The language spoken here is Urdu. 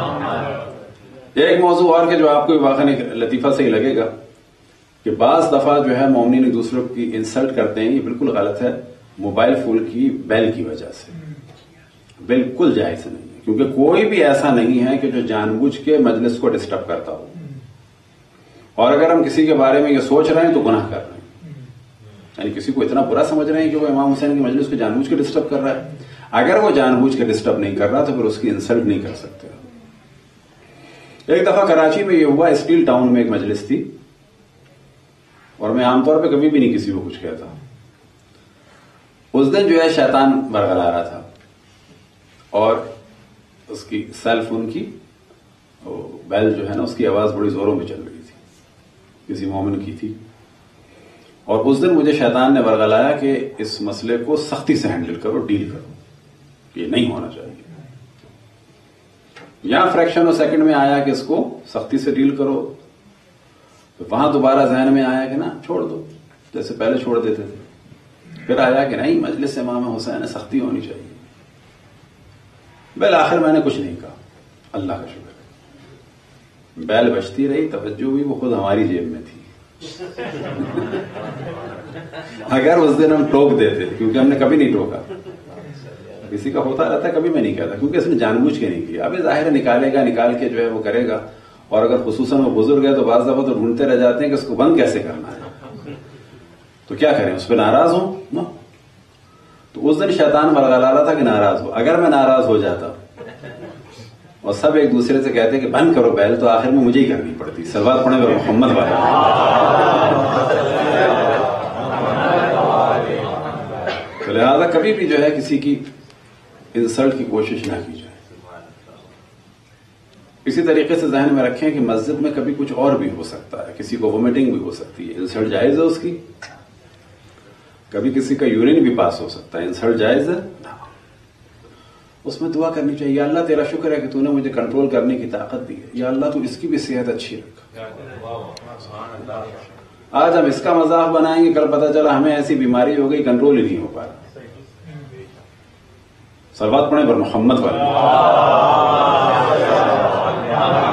ایک موضوع اور کہ جو آپ کو واقعی لطیفہ سے ہی لگے گا کہ بعض دفعہ جو ہے مومنین ایک دوسرے کی انسلٹ کرتے ہیں، یہ بالکل غلط ہے، موبائل فون کی بیل کی وجہ سے بالکل جائز نہیں ہے، کیونکہ کوئی بھی ایسا نہیں ہے کہ جو جان بوجھ کے مجلس کو ڈسٹرب کرتا ہو، اور اگر ہم کسی کے بارے میں یہ سوچ رہے ہیں تو گناہ کر رہے ہیں، یعنی کسی کو اتنا برا سمجھ رہے ہیں کہ وہ امام حسین کی مجلس کو جان بوجھ کے ڈسٹرب کر رہا ہے۔ اگر وہ جان بوجھ کے ڈسٹرب نہیں کر رہا تو پھر اس کی انسلٹ نہیں کر سکتے۔ ایک دفعہ کراچی میں یہ ہوا، اسٹیل ٹاؤن میں ایک مجلس تھی، اور میں عام طور پہ کبھی بھی نہیں کسی کو کچھ کہتا، اس دن جو ہے شیطان برگلا رہا تھا، اور اس کی سیل فون کی بیل جو ہے نا اس کی آواز بڑی زوروں میں چل رہی تھی، کسی مومن کی تھی، اور اس دن مجھے شیطان نے برگلایا کہ اس مسئلے کو سختی سے ہینڈل کرو، ڈیل کرو، یہ نہیں ہونا چاہیے۔ یہاں فریکشن آف سیکنڈ میں آیا کہ اس کو سختی سے ڈیل کرو، تو وہاں دوبارہ ذہن میں آیا کہ نا چھوڑ دو جیسے پہلے چھوڑ دیتے تھے، پھر آیا کہ نہیں مجلس امام حسین سختی ہونی چاہیے۔ بالآخر میں نے کچھ نہیں کہا، اللہ کا شکر ہے، بیل بجتی رہی، توجہ بھی وہ خود ہماری جیب میں تھی۔ اگر اس دن ہم ٹوک دیتے، کیونکہ ہم نے کبھی نہیں ٹوکا، کسی کا ہوتا رہتا ہے، کبھی میں نہیں کہتا کیونکہ اس نے جان بوجھ کے نہیں کیا۔ ابھی ظاہر ہے نکالے گا، نکال کے جو ہے وہ کرے گا، اور اگر خصوصاً وہ بزرگ ہے تو بعض دفعہ تو ڈھونڈتے رہ جاتے ہیں کہ اس کو بند کیسے کرنا ہے، تو کیا کریں، اس پہ ناراض ہوں نا؟ تو اس دن شیطان برگلا رہا تھا کہ ناراض ہو۔ اگر میں ناراض ہو جاتا اور سب ایک دوسرے سے کہتے کہ بند کرو بیل، تو آخر میں مجھے ہی کرنی پڑتی، صلوات پڑھیں گے محمد والا۔ تو لہٰذا کبھی بھی جو ہے کسی کی انسلٹ کی کوشش نہ کی جائے۔ اسی طریقے سے ذہن میں رکھیں کہ مسجد میں کبھی کچھ اور بھی ہو سکتا ہے، کسی کو وومٹنگ بھی ہو سکتی ہے، انسلٹ جائز ہے اس کی، کبھی کسی کا یورین بھی پاس ہو سکتا ہے، انسلٹ جائز ہے، اس میں دعا کرنی چاہیے، یا اللہ تیرا شکر ہے کہ تو نے مجھے کنٹرول کرنے کی طاقت دی ہے، یا اللہ تو اس کی بھی صحت اچھی رکھ۔ آج ہم اس کا مذاق بنائیں گے، کل پتہ چلا ہمیں ایسی بیماری ہو گئی کنٹرول ہی نہیں ہو پا رہا۔ صلوات پڑھیں پر محمد والا۔